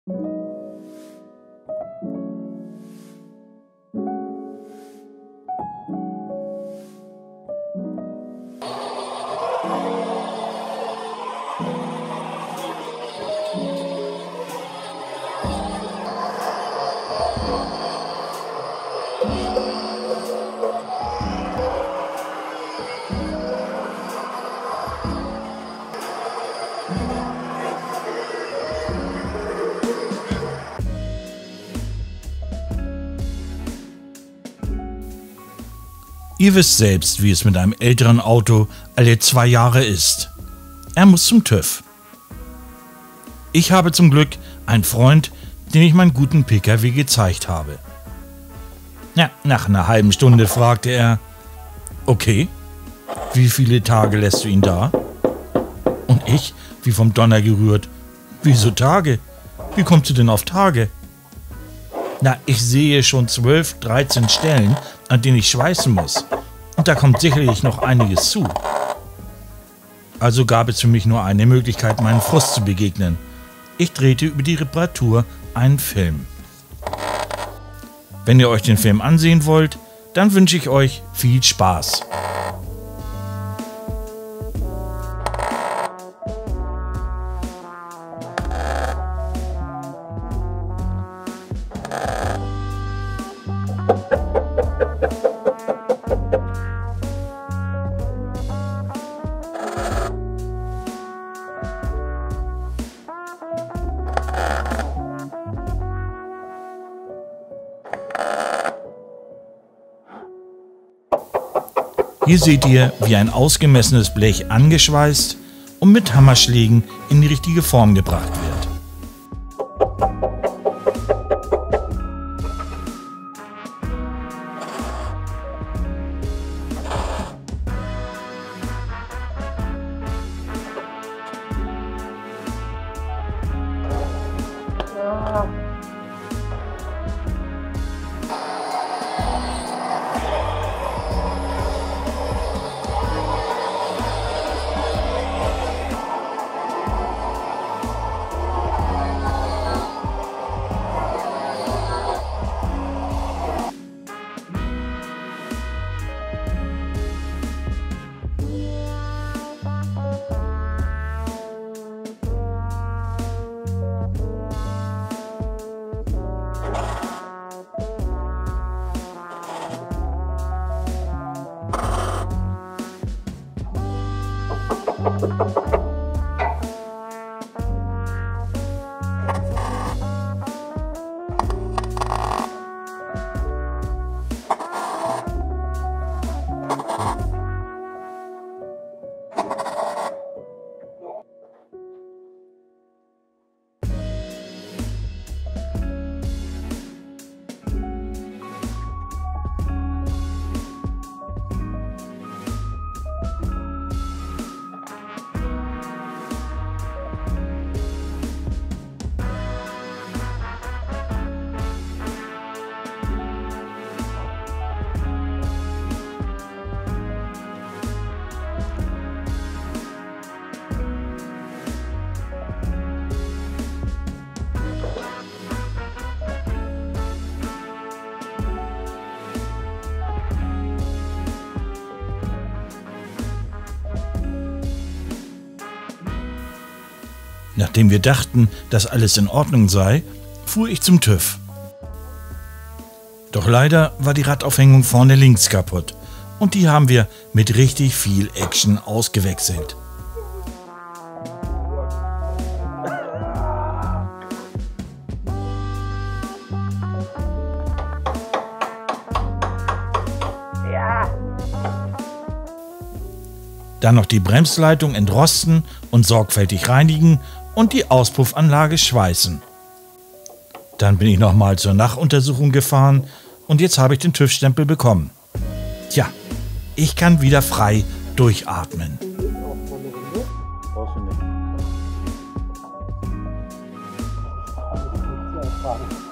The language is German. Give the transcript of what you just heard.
Ihr wisst selbst, wie es mit einem älteren Auto alle 2 Jahre ist. Er muss zum TÜV. Ich habe zum Glück einen Freund, dem ich meinen guten Pkw gezeigt habe. Ja, nach einer halben Stunde fragte er, okay, wie viele Tage lässt du ihn da? Und ich, wie vom Donner gerührt, wieso Tage? Wie kommst du denn auf Tage? Na, ich sehe schon 12, 13 Stellen, an denen ich schweißen muss. Und da kommt sicherlich noch einiges zu. Also gab es für mich nur eine Möglichkeit, meinen Frust zu begegnen. Ich drehte über die Reparatur einen Film. Wenn ihr euch den Film ansehen wollt, dann wünsche ich euch viel Spaß. Hier seht ihr, wie ein ausgemessenes Blech angeschweißt und mit Hammerschlägen in die richtige Form gebracht wird. Nachdem wir dachten, dass alles in Ordnung sei, fuhr ich zum TÜV. Doch leider war die Radaufhängung vorne links kaputt und die haben wir mit richtig viel Action ausgewechselt. Dann noch die Bremsleitung entrosten und sorgfältig reinigen und die Auspuffanlage schweißen. Dann bin ich nochmal zur Nachuntersuchung gefahren und jetzt habe ich den TÜV-Stempel bekommen. Tja, ich kann wieder frei durchatmen. Brauchst du nicht.